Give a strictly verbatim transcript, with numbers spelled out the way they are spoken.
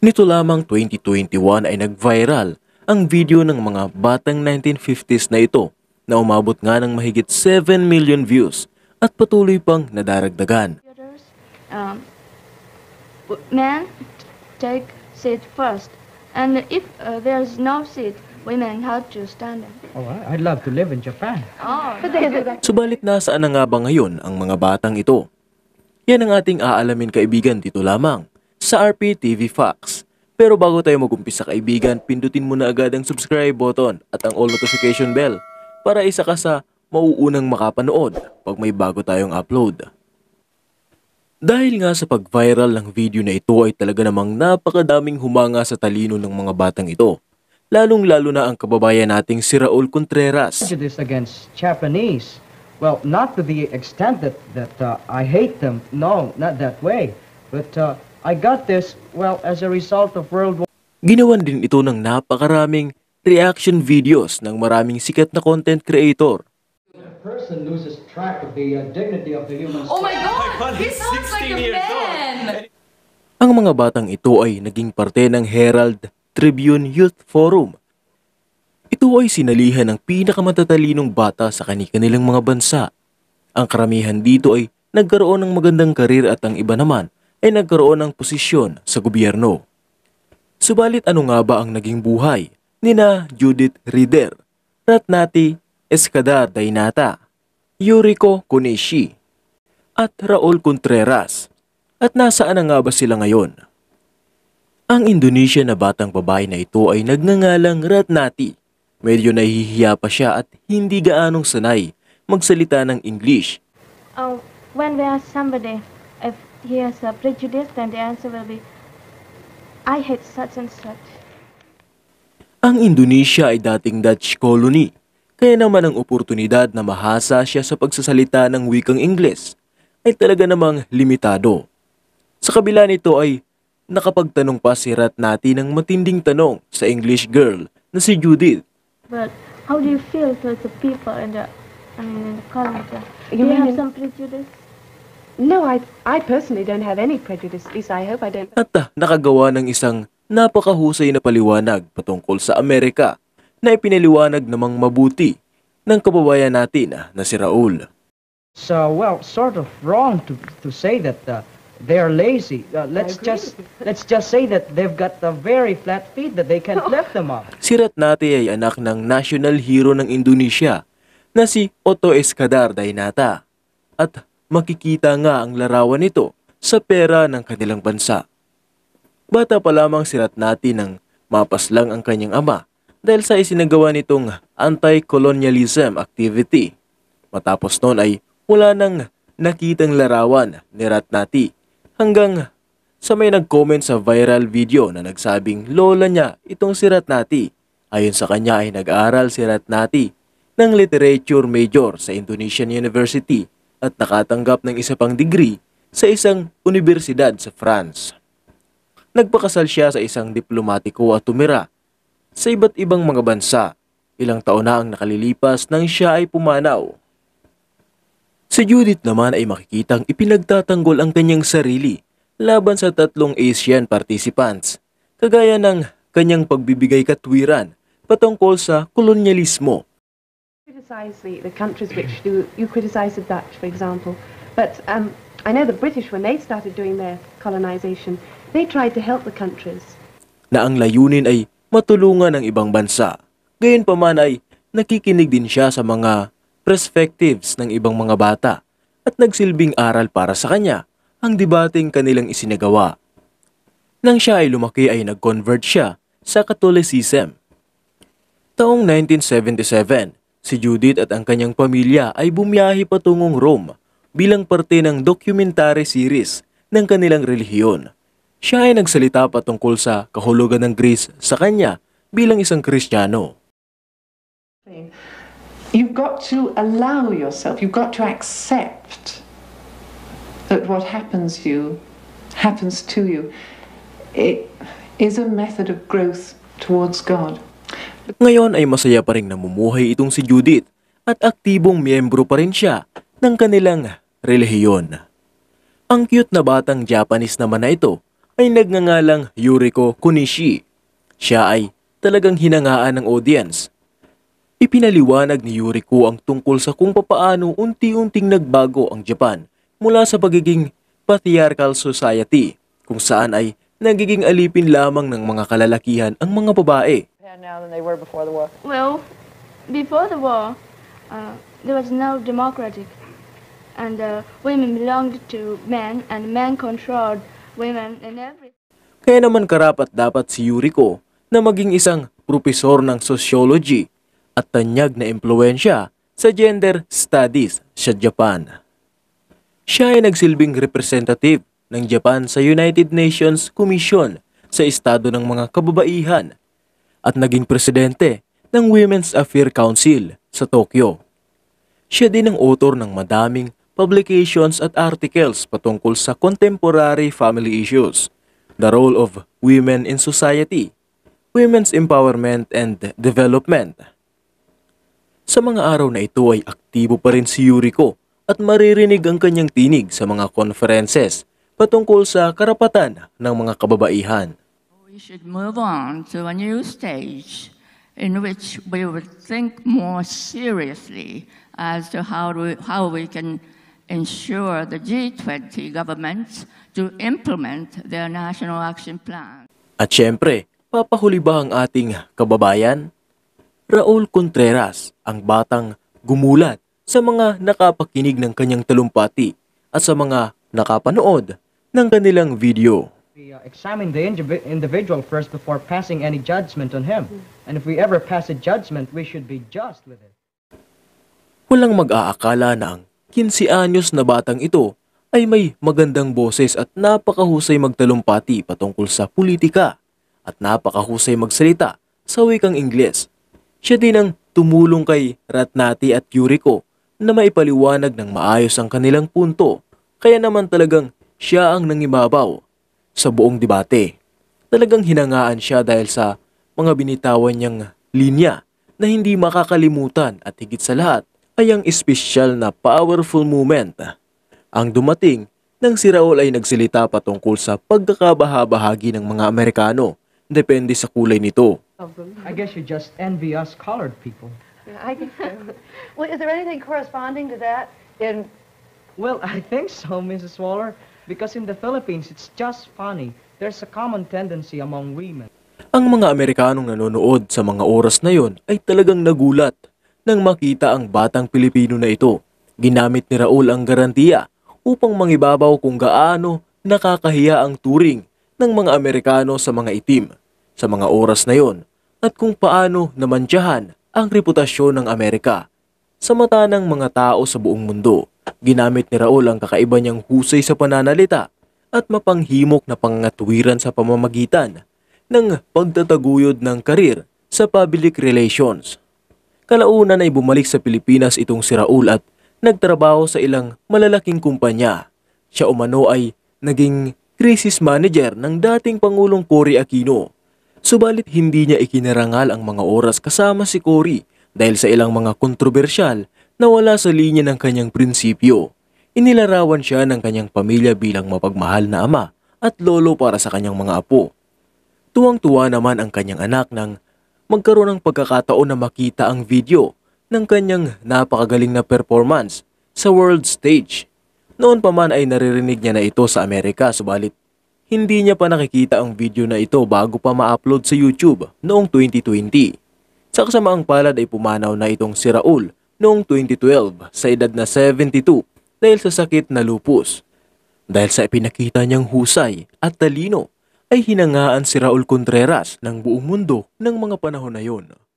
Nito lamang twenty twenty-one ay nag-viral ang video ng mga batang nineteen fifties na ito na umabot nga ng mahigit seven million views at patuloy pang nadaragdagan. Um, men take seat first, and if uh, there's no seat, women have to stand up. Oh, I'd love to live in Japan. Oh, but they do that. Subalit nasaan na nga ba ngayon ang mga batang ito? Yan ang ating aalamin, kaibigan, dito lamang sa R P T V Facts. Pero bago tayo mag-umpisa, kaibigan, pindutin mo na agad ang subscribe button at ang all notification bell para isa ka sa mauunang makapanood pag may bago tayong upload. Dahil nga sa pag-viral ng video na ito ay talaga namang napakadaming humanga sa talino ng mga batang ito. Lalong-lalo na ang kababayan nating si Raul Contreras. Prejudice against Japanese. Well, not to the extent that, that uh, I hate them. No, not that way. But uh, I got this, well, as a result of World War. Ginawan din ito ng napakaraming reaction videos ng maraming sikat na content creator. Person loses track of the uh, dignity of the human Oh my God! He sounds like a man! Ang mga batang ito ay naging parte ng Herald Tribune Youth Forum. Ito ay sinalihan ng pinakamatalinong bata sa kani-kanilang mga bansa. Ang karamihan dito ay nagkaroon ng magandang karir at ang iba naman ay nagkaroon ng posisyon sa gobyerno. Subalit ano nga ba ang naging buhay nina Judith Rider, Ratnati Escudar-Dainata, Yuriko Konishi, at Raul Contreras? At nasaan na nga ba sila ngayon? Ang Indonesian na batang babae na ito ay nagngangalang Ratnati. Medyo nahihiya pa siya at hindi gaanong sanay magsalita ng English. Uh, when we ask somebody if he has a prejudice, then the answer will be, I hate such and such. Ang Indonesia ay dating Dutch colony, kaya naman ang oportunidad na mahasa siya sa pagsasalita ng wikang Ingles ay talaga namang limitado. Sa kabila nito ay nakapagtanong pa si Ratnati ng matinding tanong sa English girl na si Judith. But how do you feel towards the people in the, I mean, in the colony? Do You you mean have in- some prejudice? No, I, I personally don't have any prejudice. At least I hope I don't. At ah, nakagawa ng isang napakahusay na paliwanag patungkol sa Amerika na ipinaliwanag namang mabuti ng kababayan natin ah, na si Raul. So, well, sort of wrong to, to say that uh, they are lazy. Uh, let's agree just with let's just say that they've got the very flat feet that they can't lift them up. Si Ratnati ay anak ng national hero ng Indonesia na si Otto Escudar-Dainata at makikita nga ang larawan nito sa pera ng kanilang bansa. Bata pa lamang si Ratnati nang mapaslang ang kanyang ama dahil sa isinagawa nitong anti-colonialism activity. Matapos noon ay wala nang nakitang larawan ni Ratnati hanggang sa may nag-comment sa viral video na nagsabing lola niya itong si Ratnati. Ayon sa kanya ay nag-aaral si Ratnati ng literature major sa Indonesian University at nakatanggap ng isa pang degree sa isang universidad sa France. Nagpakasal siya sa isang diplomatiko at tumira sa iba't ibang mga bansa. Ilang taon na ang nakalilipas nang siya ay pumanaw. Si Judith naman ay makikitang ipinagtatanggol ang kanyang sarili laban sa tatlong Asian participants, kagaya ng kanyang pagbibigay katwiran patungkol sa kolonyalismo. Criticize the, the countries which do, you criticize the Dutch, for example. But um, I know the British, when they started doing their colonization, they tried to help the countries. Na ang layunin ay matulungan ng ibang bansa. Gayunpaman ay nakikinig din siya sa mga perspectives ng ibang mga bata at nagsilbing aral para sa kanya ang debating kanilang isinagawa. Nang siya ay lumaki ay nag-convert siya sa Catholicism. Taong nineteen seventy-seven, si Judith at ang kanyang pamilya ay bumiyahe patungong Rome bilang parte ng documentary series ng kanilang relihiyon. Siya ay nagsalita patungkol sa kahulugan ng Greece sa kanya bilang isang Kristiyano. You've got to allow yourself, you've got to accept that what happens to you, happens to you. It is a method of growth towards God. Ngayon ay masaya pa rin namumuhay itong si Judith at aktibong miyembro pa rin siya ng kanilang relihiyon. Ang cute na batang Japanese naman na ito ay nagngangalang Yuriko Kunishi. Siya ay talagang hinangaan ng audience. Ipinaliwanag ni Yuriko ang tungkol sa kung papaano unti-unting nagbago ang Japan mula sa pagiging patriarchal society kung saan ay nagiging alipin lamang ng mga kalalakihan ang mga babae. Now than they were before the war. Well, before the war, uh, there was no democratic, and uh, women belonged to men, and men controlled women and everything. Kaya naman karapat dapat si Yuriko na maging isang propesor ng sociology at tanyag na impluensya sa gender studies sa Japan. Siya ay nagsilbing representative ng Japan sa United Nations Commission sa estado ng mga kababaihan at naging presidente ng Women's Affairs Council sa Tokyo. Siya din ang author ng madaming publications at articles patungkol sa contemporary family issues, the role of women in society, women's empowerment and development. Sa mga araw na ito ay aktibo pa rin si Yuriko at maririnig ang kanyang tinig sa mga conferences patungkol sa karapatan ng mga kababaihan. We should move on to a new stage in which we would think more seriously as to how we, how we can ensure the G twenty governments to implement their national action plan. At syempre, papahuli ba ang ating kababayan? Raul Contreras, ang batang gumulat sa mga nakapakinig ng kanyang talumpati at sa mga nakapanood ng kanilang video. We uh, examine the indiv- individual first before passing any judgment on him. And if we ever pass a judgment, we should be just with it. Walang mag-aakala na ang labinlima anyos na batang ito ay may magandang boses at napakahusay magtalumpati patungkol sa politika at napakahusay magsalita sa wikang Ingles. Siya din ang tumulong kay Ratnati at Yuriko na maipaliwanag ng maayos ang kanilang punto, kaya naman talagang siya ang nangibabaw sa buong debate. Talagang hinangaan siya dahil sa mga binitawan niyang linya na hindi makakalimutan at higit sa lahat ay ang espesyal na powerful moment. Ang dumating nang si Raul ay nagsalita patungkol sa pagkakabahabahagi ng mga Amerikano, depende sa kulay nito. I guess you just envy us colored people. I guess so. Well, is there anything corresponding to that in? Well, I think so, Missus Waller, because in the Philippines, it's just funny. There's a common tendency among women. Ang mga Amerikanong nanonood sa mga oras na yon ay talagang nagulat nang makita ang batang Pilipino na ito. Ginamit ni Raul ang garantiya upang mangibabaw kung gaano nakakahiya ang turing ng mga Amerikano sa mga itim sa mga oras na yon at kung paano namantyahan ang reputasyon ng Amerika sa mata ng mga tao sa buong mundo. Ginamit ni Raul ang kakaiba niyang husay sa pananalita at mapanghimok na pangatwiran sa pamamagitan ng pagtataguyod ng karir sa public relations. Kalaunan ay bumalik sa Pilipinas itong si Raul at nagtrabaho sa ilang malalaking kumpanya. Siya umano ay naging crisis manager ng dating Pangulong Cory Aquino. Subalit hindi niya ikinarangal ang mga oras kasama si Cory dahil sa ilang mga kontrobersyal na wala sa linya ng kanyang prinsipyo. Inilarawan siya ng kanyang pamilya bilang mapagmahal na ama at lolo para sa kanyang mga apo. Tuwang-tuwa naman ang kanyang anak nang magkaroon ng pagkakataon na makita ang video ng kanyang napakagaling na performance sa world stage. Noon pa man ay naririnig niya na ito sa Amerika, subalit hindi niya pa nakikita ang video na ito bago pa ma-upload sa YouTube noong twenty twenty. Sa kasamaang palad ay pumanaw na itong si Raul noong twenty twelve sa edad na seventy-two dahil sa sakit na lupus. Dahil sa ipinakita niyang husay at talino, ay hinangaan si Raul Contreras ng buong mundo ng mga panahon na yon.